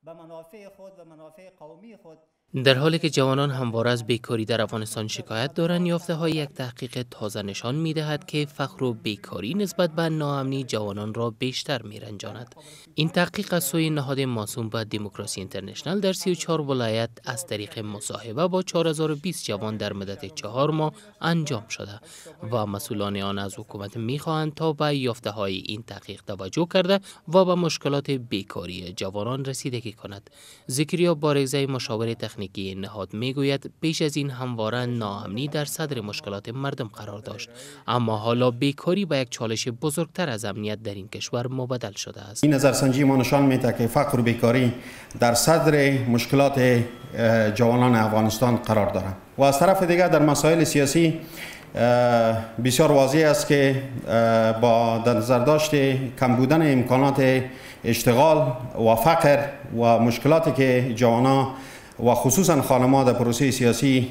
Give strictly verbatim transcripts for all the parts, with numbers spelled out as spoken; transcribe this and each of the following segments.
به منافع خود و منافع قومی خود. در حالی که جوانان همواره از بیکاری در افغانستان شکایت دارند، یافته‌های یک تحقیق تازه نشان می‌دهد که فقر و بیکاری نسبت به ناامنی جوانان را بیشتر می‌رنجاند. این تحقیق از سوی نهاد موسوم به دموکراسی اینترنشنال در سی و چهار ولایت از طریق مصاحبه با چهار هزار و بیست جوان در مدت چهار ماه انجام شده و مسئولان آن از حکومت می‌خواهند تا به یافته‌های این تحقیق توجه کرده و به مشکلات بیکاری جوانان رسیدگی کند. زکریا بارگزی، مشاور تکنیکی این نهاد، میگوید بیش از این همواره ناامنی در صدر مشکلات مردم قرار داشت، اما حالا بیکاری به یک چالش بزرگتر از امنیت در این کشور مبدل شده است. این نظرسنجی ما نشان میده که فقر و بیکاری در صدر مشکلات جوانان افغانستان قرار دارد و از طرف دیگر در مسائل سیاسی بسیار واضح است که با در نظر داشت کم بودن امکانات اشتغال و فقر و مشکلاتی که جوانان و خصوصا خانم‌ها در پروسه سیاسی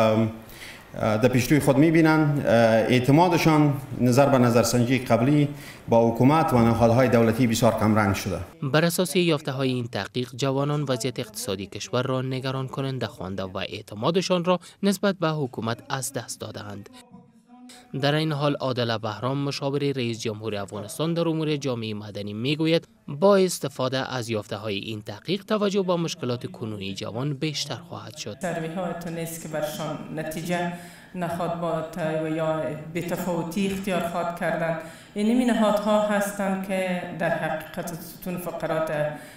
در پیشروی خود می‌بینند، اعتمادشان نظر به نظرسنجی قبلی با حکومت و نهادهای دولتی بسیار کم رنگ شده. بر اساس یافته‌های این تحقیق، جوانان وضعیت اقتصادی کشور را نگران کننده خوانده و اعتمادشان را نسبت به حکومت از دست داده‌اند. در این حال عادل بهرام، مشاور رئیس جمهور افغانستان در امور جامعه مدنی، میگوید با استفاده از یافته‌های این تحقیق توجه به مشکلات کنونی جوان بیشتر خواهد شد. سروی‌ها تو نیست که برشان نتیجه نخواد با یا بی‌تفاوتی اختیار خواهد کردن. این نهادها هستند که در حقیقت ستون فقرات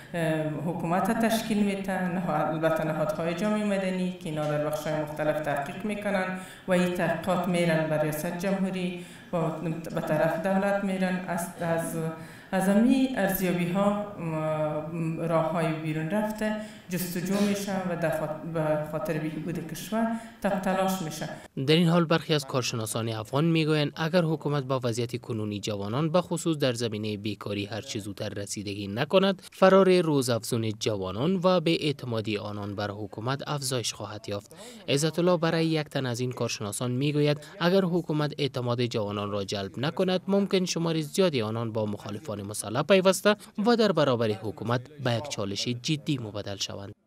حکومت تشکیل میتن، البته نهادهای جامعه مدنی که اینا در بخش‌های مختلف تحقیق میکنن و این تحقیقات میرن بر ریاست جمهوری و به طرف دولت میرن. از از از امی ارزیابی ها راه های بیرون رفته جستجو میشه و به خاطر بهبود کشور تب تلاش میشه. در این حال برخی از کارشناسان افغان میگویند اگر حکومت با وضعیت کنونی جوانان به خصوص در زمینه بیکاری هر چه زودتر رسیدگی نکند، فرار روزافزون جوانان و به اعتمادی آنان بر حکومت افزایش خواهد یافت. عزت الله برای یک تن از این کارشناسان میگوید اگر حکومت اعتماد جوانان را جلب نکند، ممکن شمار زیادی آنان با مخالفان مسلح پیوسته و در برابر حکومت به یک چالش جدی مبدل شوند.